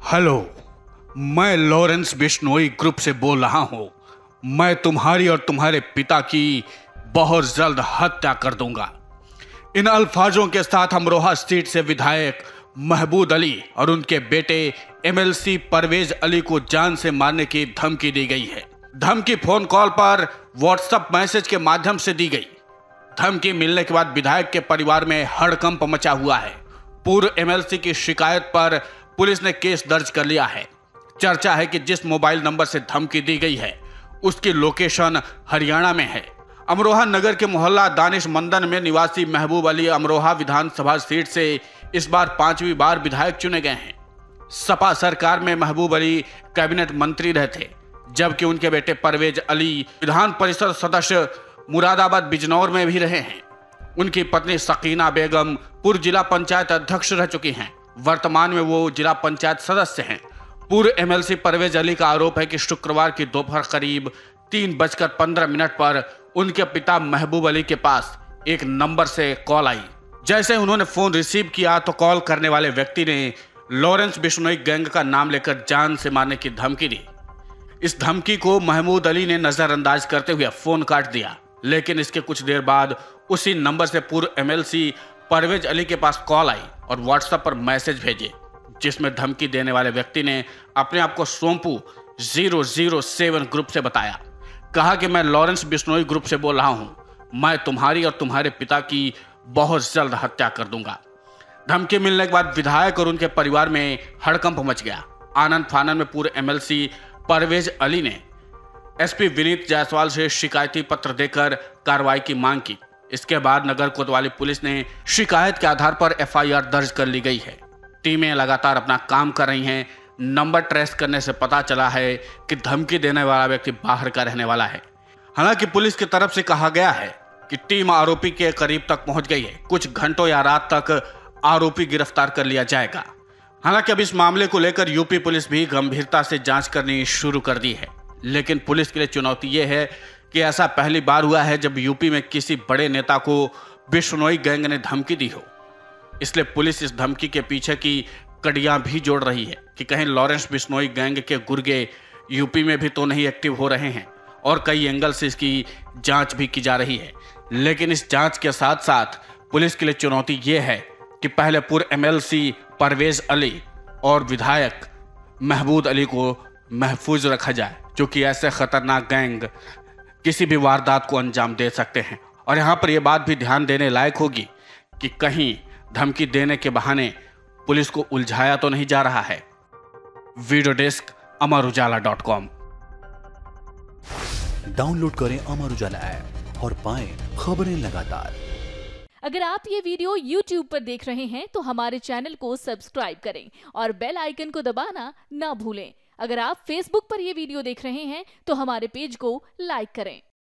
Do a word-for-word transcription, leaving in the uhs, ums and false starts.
Hello, मैं Lawrence Bishnoi group से बोल रहा हूँ। मैं तुम्हारी और तुम्हारे पिता की बहुत जल्द हत्या कर दूंगा। इन अल्फाजों के साथ अमरोहा सीट से विधायक महबूद अली और उनके बेटे एमएलसी परवेज अली को जान से मारने की धमकी दी गई है। धमकी फोन कॉल पर व्हाट्सएप मैसेज के माध्यम से दी गई। धमकी मिलने के बाद विधायक के परिवार में हड़कंप मचा हुआ है। पूर्व एमएलसी की शिकायत पर पुलिस ने केस दर्ज कर लिया है। चर्चा है कि जिस मोबाइल नंबर से धमकी दी गई है उसकी लोकेशन हरियाणा में है। अमरोहा नगर के मोहल्ला दानिश मंदन में निवासी महबूब अली अमरोहा विधानसभा सीट से इस बार पांचवी बार विधायक चुने गए हैं। सपा सरकार में महबूब अली कैबिनेट मंत्री रहे थे, जबकि उनके बेटे परवेज अली विधान परिषद सदस्य मुरादाबाद बिजनौर में भी रहे हैं। उनकी पत्नी सकीना बेगम पूर्व जिला पंचायत अध्यक्ष रह चुकी हैं। वर्तमान में वो जिला पंचायत सदस्य हैं। पूर्व एमएलसी परवेज अली का आरोप है कि शुक्रवार की दोपहर करीब तीन बजकर पंद्रह मिनट पर उनके पिता महबूब अली के पास एक नंबर से कॉल आई। जैसे उन्होंने फोन रिसीव किया तो कॉल करने वाले व्यक्ति ने लॉरेंस बिश्नोई गैंग का नाम लेकर जान से मारने की धमकी दी। इस धमकी को महमूद अली ने नजरअंदाज करते हुए फोन काट दिया, लेकिन इसके कुछ देर बाद उसी नंबर से पूर्व एमएलसी परवेज अली के पास कॉल आई और व्हाट्सएप पर मैसेज भेजे, जिसमें धमकी देने वाले व्यक्ति ने अपने आप को सोमपू जीरो जीरो सेवन ग्रुप से बताया। कहा कि मैं लॉरेंस बिश्नोई ग्रुप से बोल रहा हूं, मैं तुम्हारी और तुम्हारे पिता की बहुत जल्द हत्या कर दूंगा। धमकी मिलने के बाद विधायक और उनके परिवार में हड़कंप मच गया। आनंद फानन में पूर्व एमएलसी परवेज अली ने एसपी विनीत जायसवाल से शिकायती पत्र देकर कार्रवाई की मांग की। इसके बाद नगर कोतवाली पुलिस ने शिकायत के आधार पर एफआईआर दर्ज कर ली गई है। टीमें लगातार अपना काम कर रही हैं। नंबर ट्रेस करने से पता चला है कि धमकी देने वाला व्यक्ति बाहर का रहने वाला है। हालांकि पुलिस की तरफ से कहा गया है कि टीम आरोपी के करीब तक पहुंच गई है। कुछ घंटों या रात तक आरोपी गिरफ्तार कर लिया जाएगा। हालांकि अब इस मामले को लेकर यूपी पुलिस भी गंभीरता से जांच करनी शुरू कर दी है, लेकिन पुलिस के लिए चुनौती यह है कि ऐसा पहली बार हुआ है जब यूपी में किसी बड़े नेता को बिश्नोई गैंग ने धमकी दी हो। इसलिए पुलिस इस धमकी के पीछे की कड़ियां भी जोड़ रही है कि कहीं लॉरेंस बिश्नोई गैंग के गुर्गे यूपी में भी तो नहीं एक्टिव हो रहे हैं, और कई एंगल से इसकी जांच भी की जा रही है। लेकिन इस जांच के साथ साथ पुलिस के लिए चुनौती यह है कि पहले पूर्व एमएलसी परवेज अली और विधायक महबूद अली को महफूज रखा जाए, जो कि ऐसे खतरनाक गैंग किसी भी वारदात को अंजाम दे सकते हैं। और यहाँ पर यह बात भी ध्यान देने लायक होगी कि कहीं धमकी देने के बहाने पुलिस को उलझाया तो नहीं जा रहा है। Video desk Amar Ujala dot com. Download करें अमर उजाला ऐप और पाएं खबरें लगातार। अगर आप ये वीडियो YouTube पर देख रहे हैं तो हमारे चैनल को सब्सक्राइब करें और बेल आइकन को दबाना ना भूलें। अगर आप Facebook पर यह वीडियो देख रहे हैं तो हमारे पेज को लाइक करें।